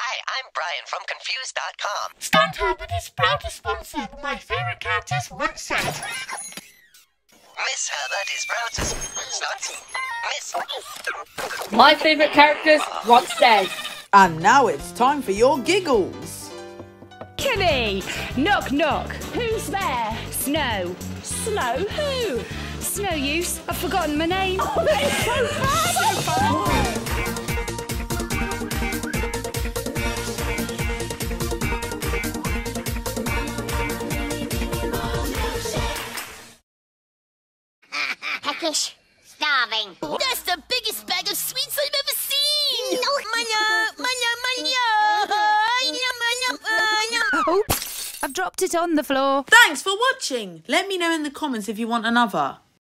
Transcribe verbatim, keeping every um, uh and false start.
Hi, I'm Brian from Confused dot com. StantHub is proud to sponsor My Favourite Characters Once Said. Miss Heather is proud to sponsor. Miss. My favourite characters once said. And now it's time for your giggles. Kimmy! Knock knock! Who's there? Snow. Snow who? Snow use. I've forgotten my name. Oh, that is so fast! So fast! Peckish. Starving. That's the biggest bag of sweets I've ever seen! No. Manya, manya, manya. Oops, I've dropped it on the floor. Thanks for watching. Let me know in the comments if you want another.